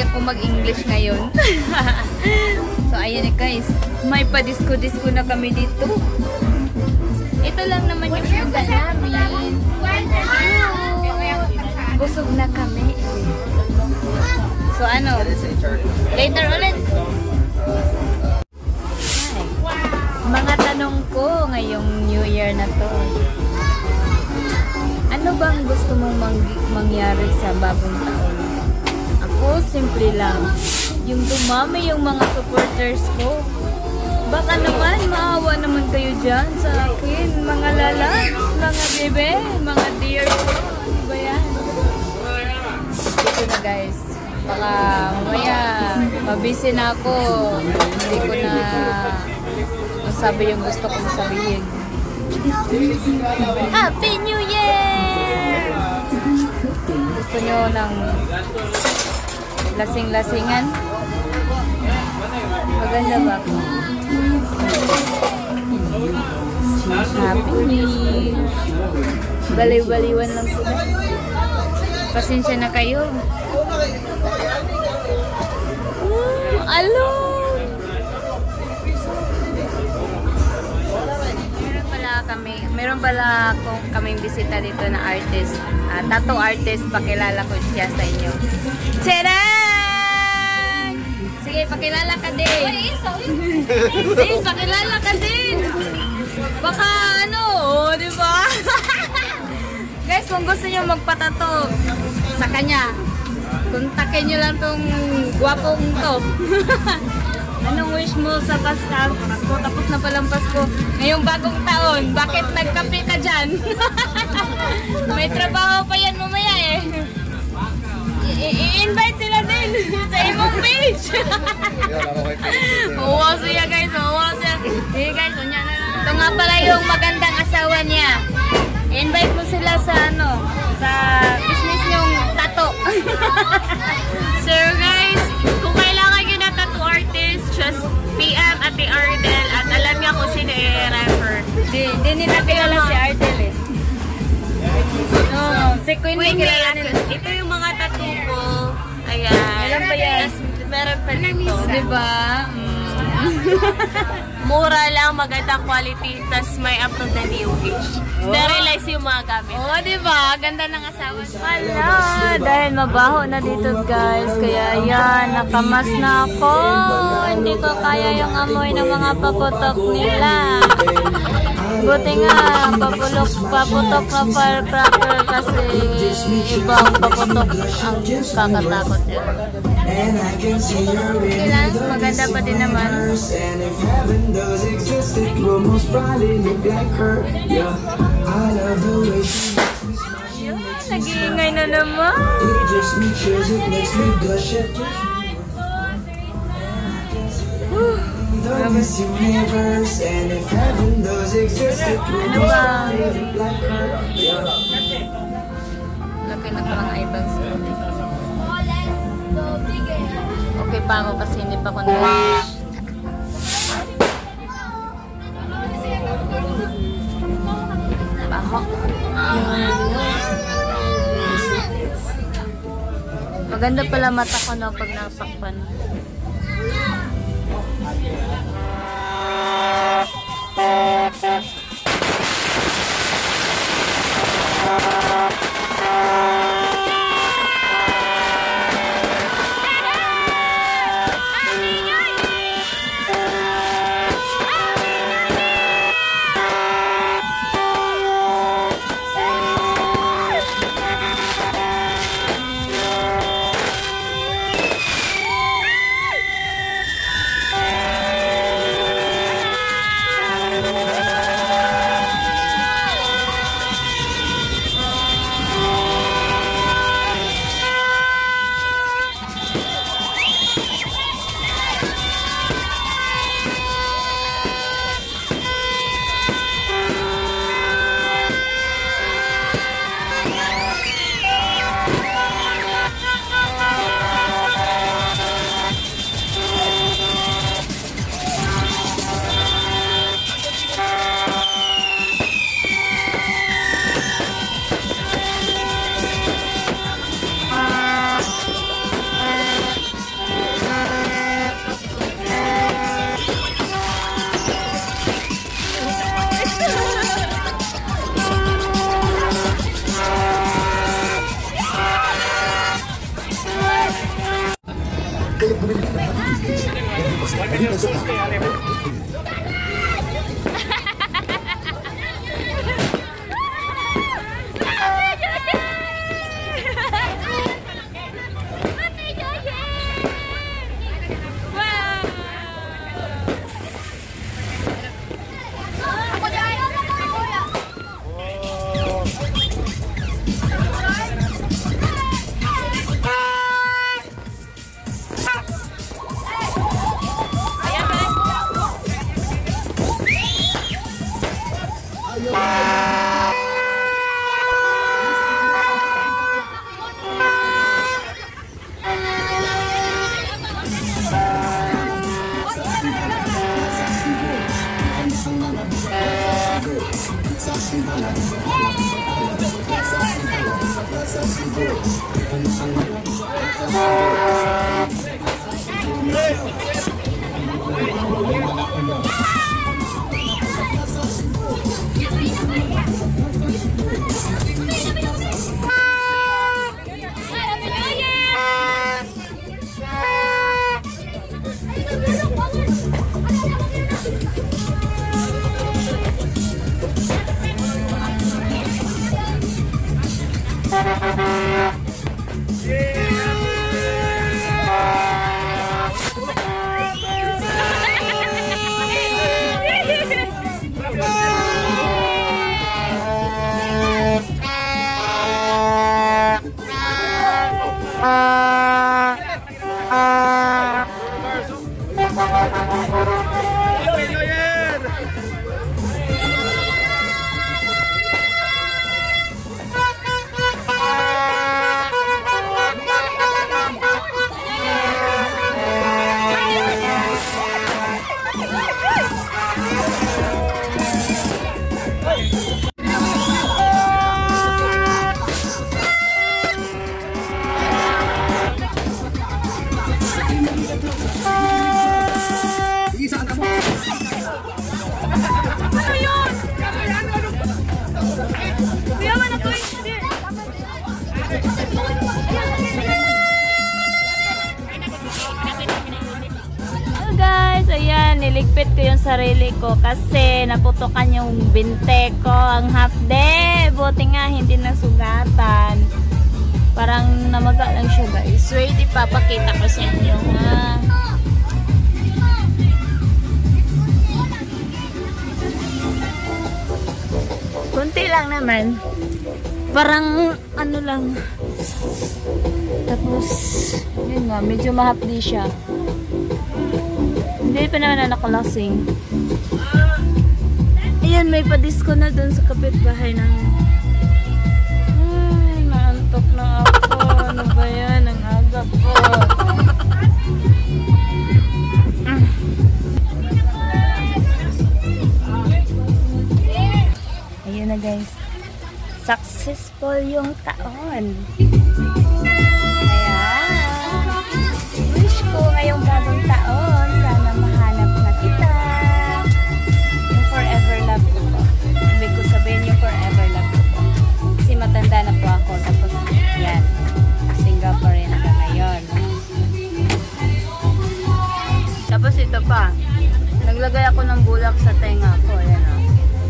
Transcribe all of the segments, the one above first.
ako mag-English ngayon. So, ayun eh guys. May pa-disco-disco na kami dito. Ito lang naman yung yoga namin. Busog na kami. So, ano? Later ulit. Mga tanong ko ngayong New Year na to. Ano bang gusto mong mangyari sa bagong taon? Ako, simple lang. Yung dumami yung mga supporters ko. Baka naman, maawa naman kayo dyan sa akin. Mga lalabs, mga bebe, mga dear ko. Ano ba yan? Dito na guys. Baka mamaya, mabisi na ako. Hindi ko na masabi yung gusto kong sabihin. Happy New Year! Gusto nyo ng lasing-lasingan? Maganda ba? Happy New Year! Baliw-baliwan lang po. Pasensya na kayo. Alo! Meron pala kaming bisita dito na artist. Tattoo artist, pakilala ko siya sa inyo. Tcharan! Sige, pakilala ka din. Din, pakilala ka din. Baka ano, di ba? Guys, kung gusto niyo magpatato sa kanya, kontakin niyo lang tong gwapong to. Anong wish mo sa Pasko? Tapos na palang Pasko. Ngayong bagong taon, bakit nagkape ka dyan? May trabaho pa yan mamaya eh. I-invite sila din sa imong page. Oo siya guys, oo siya. Hey guys, ito nga pala yung magandang asawa niya. I-invite mo sila sa sa business yung tattoo. So guys, kung kailangan nyo na tattoo artist, just PM Ate Ardel at alam niya kung sino i-refer. Hindi nila kilala si Ardel eh. Si Queen may kilala nila. Ito yung mga tattoo ko. Ayan. Meron pa yan? Meron pa dito. Diba? Mura lang, magandang quality, tas may approved na DOH. Sterilize yung mga gamit. Oo, diba? Ganda ng asawa. Hala, dahil mabaho na dito guys. Kaya yan, nakamas na ako. Hindi ko kaya yung amoy ng mga paputok nila. Buti nga, paputok na firecracker kasi ibang paputok ang kakatakot yan. Okay lang, maganda pa din naman. Ayun, nag-iingay na naman. Ano ba? Laki na parang eyebags ko. Okay pa ako kasi hindi pa ako na-wish. Baho. Maganda pala mata ko no pag nasakpan. Niligpit ko yung sarili ko kasi naputukan yung binte ko, ang half day. Buti nga hindi nasugatan. Parang namaga lang siya, guys. Wait, ipapakita ko sa inyo nga. Kunti lang naman. Parang ano lang. Tapos yun nga, medyo mahapdi siya. Hindi pa naman na nakalasing. Ayan, may pa-disco na dun sa kapitbahay ng... Ay, naantok na ako. Ano ba yan? Ang aga po. Ayun na, guys. Successful yung taon. Ayan. Wish ko ngayong bagong taon, sana mahanap na kita. Yung forever love ko po. Ibig ko sabihin yung forever love ko po. Kasi matanda na po ako. Tapos, yan. Singaporean ka ngayon. Tapos ito pa. Naglagay ako ng bulak sa tenga ko. Ayan o.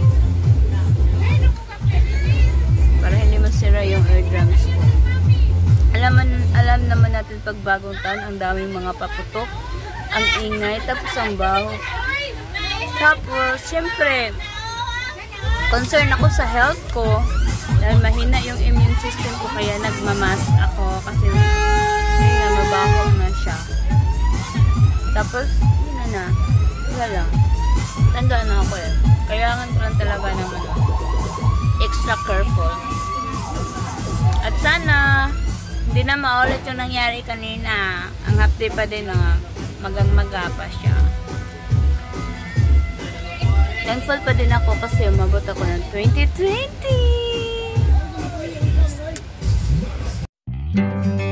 Para hindi masira yung eardrums ko. Alam naman natin pag bagong taon, ang daming mga paputok, ang ingay, tapos ang baho. Tapos, syempre, concern ako sa health ko dahil mahina yung immune system ko, kaya nagmamask ako kasi mabaho na siya. Tapos, yun na. Wala lang. Tanda na ako eh. Kailangan ko lang talaga ng extra careful. At sana hindi na maulit yung nangyari kanina. Ang hapdi pa din na magang-maga pa siya. Thankful pa din ako kasi umabot ako ng 2020.